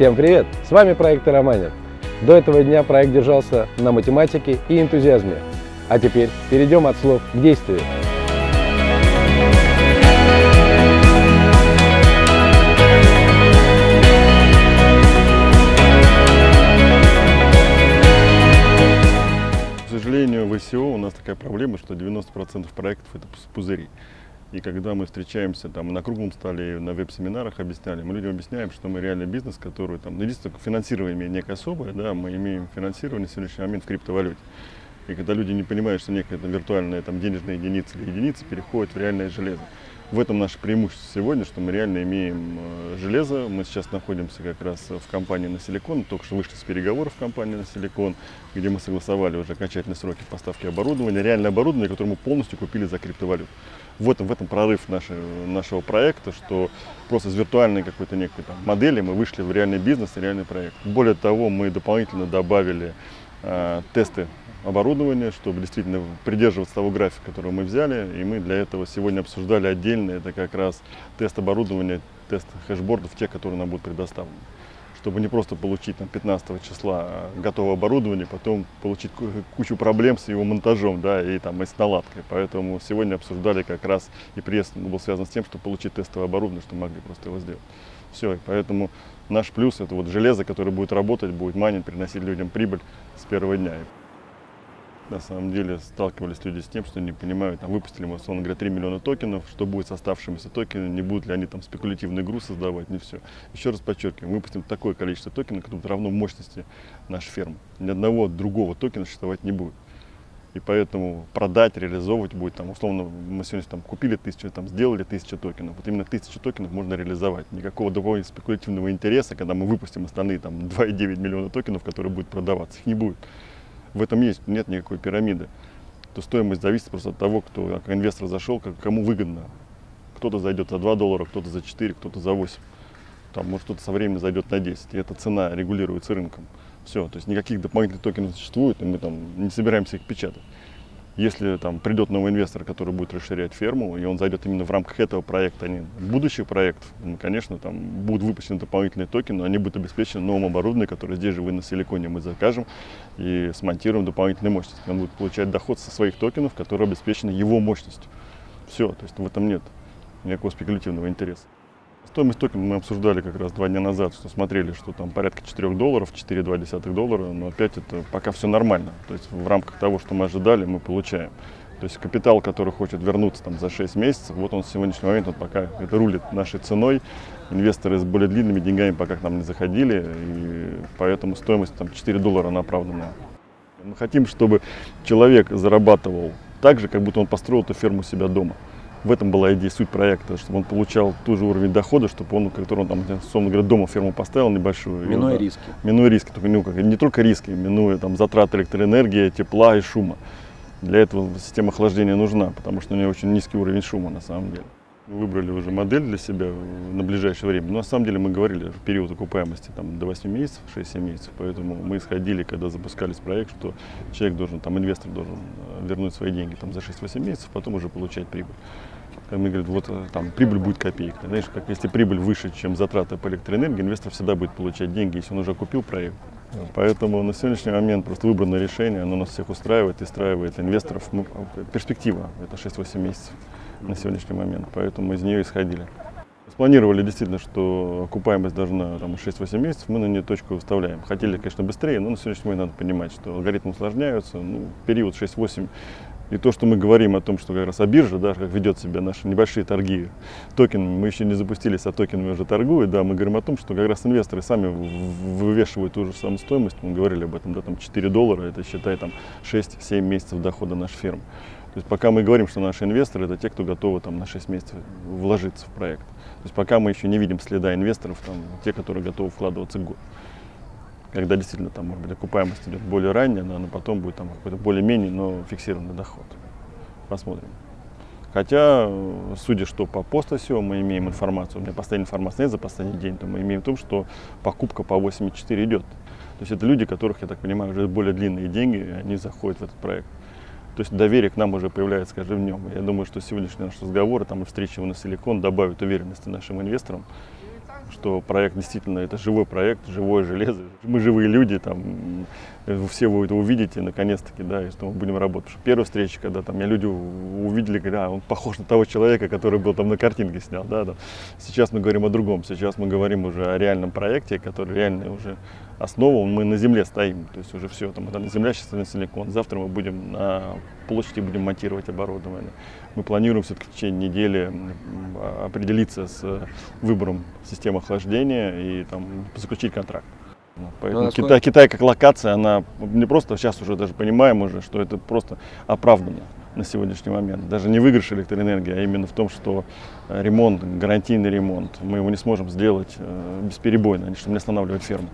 Всем привет! С вами проект Романер. До этого дня проект держался на математике и энтузиазме. А теперь перейдем от слов к действию. К сожалению, в ICO у нас такая проблема, что 90% проектов это пузыри. И когда мы встречаемся там на круглом столе, на веб-семинарах объясняли, мы людям объясняем, что мы реальный бизнес, который там, единственное, финансирование некое особое, да, мы имеем финансирование в сегодняшний момент в криптовалюте. И когда люди не понимают, что некая там виртуальная там денежная единица или единицы переходит в реальное железо. В этом наше преимущество сегодня, что мы реально имеем железо. Мы сейчас находимся как раз в компании на Силикон, только что вышли с переговоров в компании на Силикон, где мы согласовали уже окончательные сроки поставки оборудования, реальное оборудование, которое мы полностью купили за криптовалюту. В этом прорыв нашего проекта, что просто из виртуальной какой-то некой там модели мы вышли в реальный бизнес и реальный проект. Более того, мы дополнительно добавили тесты оборудования, чтобы действительно придерживаться того графика, который мы взяли. И мы для этого сегодня обсуждали отдельно, это как раз тест оборудования, тест хэшбордов, те, которые нам будут предоставлены. Чтобы не просто получить там, 15 числа готовое оборудование, потом получить кучу проблем с его монтажом, да, и с наладкой. Поэтому сегодня обсуждали как раз, и приезд был связан с тем, чтобы получить тестовое оборудование, что могли просто его сделать. Все, и поэтому наш плюс это вот железо, которое будет работать, будет майнить, приносить людям прибыль с первого дня. На самом деле сталкивались люди с тем, что не понимают, выпустили мы, условно говоря, 3 миллиона токенов, что будет с оставшимися токенами, не будут ли они там спекулятивный груз создавать, не все. Еще раз подчеркиваем, мы выпустим такое количество токенов, которое будет равно мощности нашей фермы. Ни одного другого токена существовать не будет. И поэтому продать, реализовывать будет, условно, мы сегодня купили 1000, сделали 1000 токенов. Вот именно 1000 токенов можно реализовать. Никакого дополнительного спекулятивного интереса, когда мы выпустим остальные 2,9 миллиона токенов, которые будут продаваться, их не будет. В этом нет никакой пирамиды. То стоимость зависит просто от того, кто как инвестор зашел, кому выгодно. Кто-то зайдет за $2, кто-то за 4, кто-то за 8. Может кто-то со временем зайдет на 10. И эта цена регулируется рынком. Все, то есть никаких дополнительных токенов не существует, и мы не собираемся их печатать. Если придет новый инвестор, который будет расширять ферму, и он зайдет именно в рамках этого проекта, а не будущих проектов, конечно, будут выпущены дополнительные токены, но они будут обеспечены новым оборудованием, которое здесь же вы на Силиконе мы закажем и смонтируем дополнительные мощности. Он будет получать доход со своих токенов, которые обеспечены его мощностью. Все, то есть в этом нет никакого спекулятивного интереса. Стоимость токена мы обсуждали как раз 2 дня назад, что смотрели, что порядка $4, $4,2, но опять это пока все нормально. То есть в рамках того, что мы ожидали, мы получаем. То есть капитал, который хочет вернуться за 6 месяцев, вот он в сегодняшний момент пока это рулит нашей ценой. Инвесторы с более длинными деньгами пока к нам не заходили, и поэтому стоимость $4 она оправданная. Мы хотим, чтобы человек зарабатывал так же, как будто он построил эту ферму у себя дома. В этом была идея, суть проекта, чтобы он получал тот же уровень дохода, чтобы он, который он условно говоря, дома ферму поставил небольшую. Минуя риски. Минуя риски, не только риски, минуя затраты электроэнергии, тепла и шума. Для этого система охлаждения нужна, потому что у нее очень низкий уровень шума на самом деле. Мы выбрали уже модель для себя на ближайшее время. Но на самом деле мы говорили в период окупаемости до 8 месяцев, 6-7 месяцев. Поэтому мы исходили, когда запускались проект, что человек должен, инвестор должен вернуть свои деньги за 6-8 месяцев, потом уже получать прибыль. Мы говорим, вот прибыль будет копейка. Знаешь, как если прибыль выше, чем затраты по электроэнергии, инвестор всегда будет получать деньги, если он уже купил проект. Поэтому на сегодняшний момент просто выбранное решение, оно нас всех устраивает и устраивает инвесторов. Перспектива это 6-8 месяцев на сегодняшний момент, поэтому мы из нее исходили. Спланировали действительно, что окупаемость должна 6-8 месяцев, мы на нее точку выставляем. Хотели, конечно, быстрее, но на сегодняшний момент надо понимать, что алгоритмы усложняются, период 6-8. И то, что мы говорим о том, что как раз биржа, как ведет себя наши небольшие торги токенами, мы еще не запустились, а токенами уже торгуют, мы говорим о том, что как раз инвесторы сами вывешивают ту же самую стоимость, мы говорили об этом, $4, это считай 6-7 месяцев дохода нашей фирмы. То есть пока мы говорим, что наши инвесторы это те, кто готовы на 6 месяцев вложиться в проект. То есть пока мы еще не видим следа инвесторов, те, которые готовы вкладываться год. Когда действительно может быть, окупаемость идет более ранняя, но потом будет какой-то более-менее, но фиксированный доход. Посмотрим. Хотя, судя что по пост-ICO мы имеем информацию, у меня последняя информация нет за последний день, то мы имеем в том, что покупка по 8,4 идет. То есть это люди, которых, я так понимаю, уже более длинные деньги, и они заходят в этот проект. То есть доверие к нам уже появляется с каждым днем. Я думаю, что сегодняшний наш разговор и встреча на Силикон добавит уверенности нашим инвесторам. что проект действительно это живой проект, живое железо. Мы живые люди, там, все вы это увидите наконец-таки, да, и что мы будем работать. Потому что первая встреча, когда там меня люди увидели, говорят, он похож на того человека, который был там на картинке снял, да, там. Сейчас мы говорим о другом, сейчас мы говорим уже о реальном проекте, который реально уже основан, мы на земле стоим, то есть уже все, там, это земля сейчас на силикон. Завтра мы будем на площади будем монтировать оборудование. Мы планируем все-таки в течение недели определиться с выбором системы охлаждения и там заключить контракт. Поэтому Китай как локация, она не просто сейчас уже даже понимаем уже, что это просто оправдано на сегодняшний момент. Даже не выигрыш электроэнергии, а именно в том, что ремонт, гарантийный ремонт, мы его не сможем сделать бесперебойно, чтобы не останавливать ферму.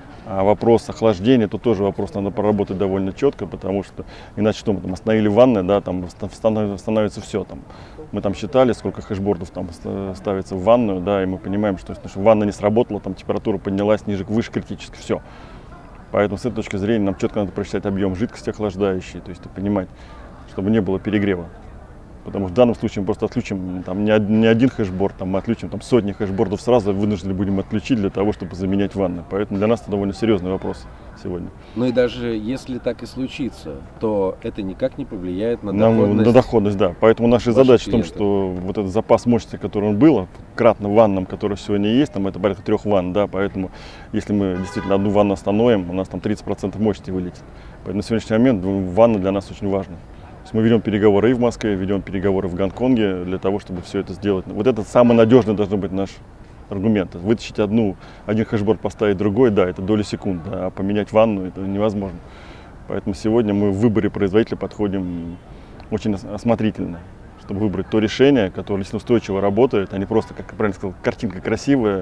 А вопрос охлаждения, тут тоже вопрос надо проработать довольно четко, потому что иначе что мы там остановили ванны, да, там становится все. Там. Мы там считали, сколько хэшбордов там ставится в ванную, да, и мы понимаем, что если ванна не сработала, там температура поднялась выше критически, все. Поэтому с этой точки зрения нам четко надо просчитать объем жидкости охлаждающей, то есть понимать, чтобы не было перегрева. Потому что в данном случае мы просто отключим там, не один хэшборд, там, мы отключим там, сотни хэшбордов сразу, вынуждены будем отключить для того, чтобы заменять ванны. Поэтому для нас это довольно серьезный вопрос сегодня. Ну и даже если так и случится, то это никак не повлияет на доходность. На доходность, да. Поэтому наша задача в том, что вот этот запас мощности, который он был, кратно ваннам, который сегодня есть, там, это порядка 3 ванн, да, поэтому если мы действительно одну ванну остановим, у нас там 30% мощности вылетит. Поэтому на сегодняшний момент ванна для нас очень важна. Мы ведем переговоры и в Москве, ведем переговоры в Гонконге для того, чтобы все это сделать. Вот это самый надежный должен быть наш аргумент. Вытащить один хэшборд, поставить другой, да, это доли секунд, да, а поменять ванну это невозможно. Поэтому сегодня мы в выборе производителя подходим очень осмотрительно, чтобы выбрать то решение, которое действительно устойчиво работает, а не просто, как я правильно сказал, картинка красивая,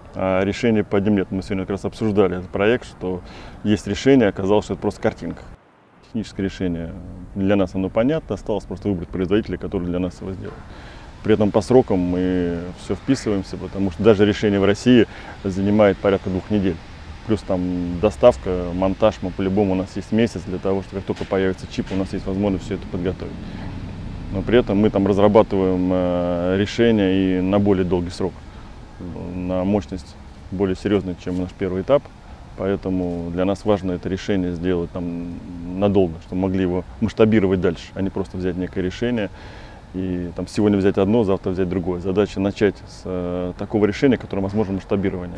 а решение по одним нет. Мы сегодня как раз обсуждали этот проект, что есть решение, оказалось, что это просто картинка. Техническое решение для нас оно понятно, осталось просто выбрать производителя, который для нас его сделает. При этом по срокам мы все вписываемся, потому что даже решение в России занимает порядка 2 недель. Плюс там доставка, монтаж, мы по-любому у нас есть месяц для того, что как только появится чип, у нас есть возможность все это подготовить. Но при этом мы там разрабатываем решение и на более долгий срок, на мощность более серьезная, чем наш первый этап. Поэтому для нас важно это решение сделать там надолго, чтобы могли его масштабировать дальше, а не просто взять некое решение и там сегодня взять одно, завтра взять другое. Задача начать с такого решения, которое возможно масштабирование.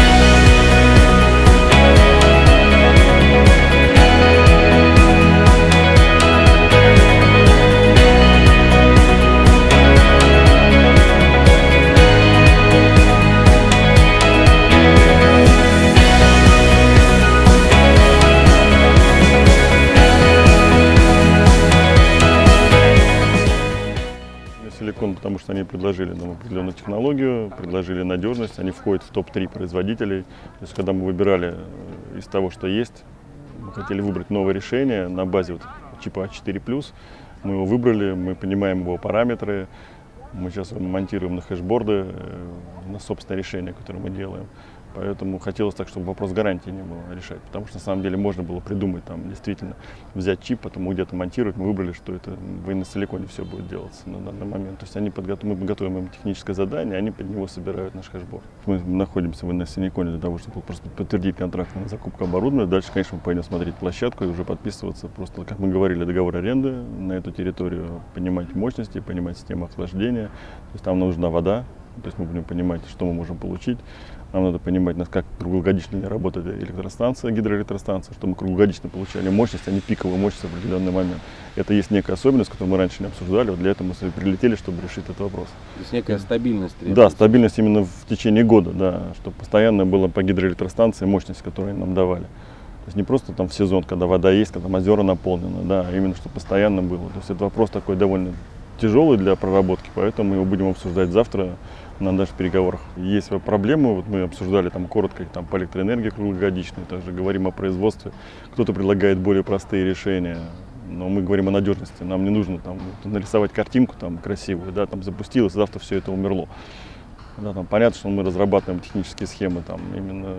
Силикон, потому что они предложили нам определенную технологию, предложили надежность, они входят в топ-3 производителей. То есть, когда мы выбирали из того, что есть, мы хотели выбрать новое решение на базе вот чипа А4+, мы его выбрали, мы понимаем его параметры, мы сейчас его монтируем на хэшборды, на собственное решение, которое мы делаем. Поэтому хотелось так, чтобы вопрос гарантии не было решать, потому что на самом деле можно было придумать, там, действительно, взять чип, потом где-то монтировать. Мы выбрали, что это на силиконе все будет делаться на данный момент. То есть мы готовим им техническое задание, они под него собирают наш хэшборд. Мы находимся на силиконе для того, чтобы просто подтвердить контракт на закупку оборудования. Дальше, конечно, мы пойдем смотреть площадку и уже подписываться. Просто, как мы говорили, договор аренды на эту территорию, понимать мощности, понимать систему охлаждения. То есть там нужна вода, то есть мы будем понимать, что мы можем получить. Нам надо понимать, как круглогодично работает электростанция, гидроэлектростанция, чтобы мы круглогодично получали мощность, а не пиковую мощность в определенный момент. Это есть некая особенность, которую мы раньше не обсуждали. Вот для этого мы прилетели, чтобы решить этот вопрос. То есть некая стабильность требуется? Да, стабильность именно в течение года, да, чтобы постоянно была по гидроэлектростанции мощность, которую они нам давали. То есть не просто там в сезон, когда вода есть, когда озера наполнены, да, а именно чтобы постоянно было. То есть это вопрос такой довольно тяжелый для проработки, поэтому мы его будем обсуждать завтра на наших переговорах. Есть проблемы, вот мы обсуждали там коротко там, по электроэнергии круглогодичной, также говорим о производстве. Кто-то предлагает более простые решения, но мы говорим о надежности. Нам не нужно там нарисовать картинку там красивую, да, там запустилось, завтра все это умерло. Да, там понятно, что мы разрабатываем технические схемы там, именно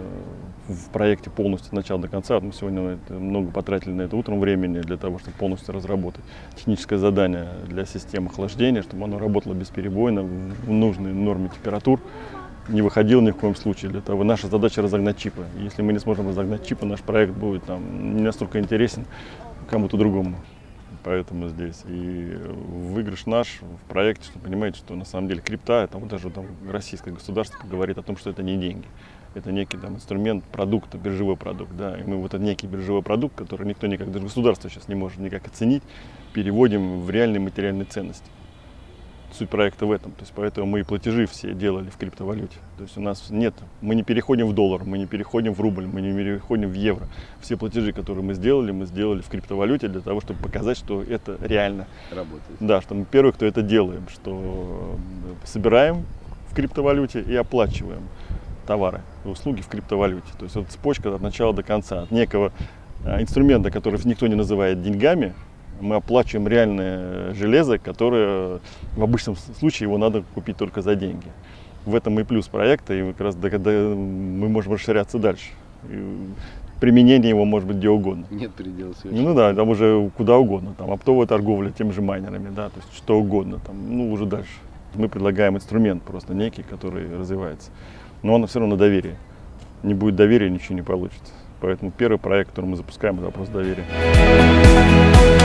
в проекте полностью от начала до конца. Мы сегодня много потратили на это утром времени для того, чтобы полностью разработать техническое задание для системы охлаждения, чтобы оно работало бесперебойно в нужной норме температур. не выходил ни в коем случае. Для того наша задача разогнать чипы. Если мы не сможем разогнать чипы, наш проект будет там не настолько интересен кому-то другому. Поэтому здесь и выигрыш наш в проекте, что понимаете, что на самом деле крипта, там, даже там, российское государство говорит о том, что это не деньги. Это некий там инструмент продукта, биржевой продукт. Да? И мы вот этот некий биржевой продукт, который никто никак, даже государство сейчас не может никак оценить, переводим в реальные материальные ценности. Суть проекта в этом. То есть поэтому мы и платежи все делали в криптовалюте. То есть у нас нет, мы не переходим в доллар, мы не переходим в рубль, мы не переходим в евро. Все платежи, которые мы сделали в криптовалюте для того, чтобы показать, что это реально Работает. Да, что мы первые, кто это делаем, что собираем в криптовалюте и оплачиваем товары и услуги в криптовалюте. То есть вот цепочка от начала до конца, от некого инструмента, который никто не называет деньгами, мы оплачиваем реальное железо, которое в обычном случае его надо купить только за деньги. В этом и плюс проекта, и как раз мы можем расширяться дальше. И применение его может быть где угодно. Нет предела совершенно. Ну да, там уже куда угодно, там оптовая торговля теми же майнерами, да, то есть что угодно, там, ну уже дальше. Мы предлагаем инструмент просто некий, который развивается, но он все равно на доверии. Не будет доверия, ничего не получится. Поэтому первый проект, который мы запускаем, это вопрос доверия.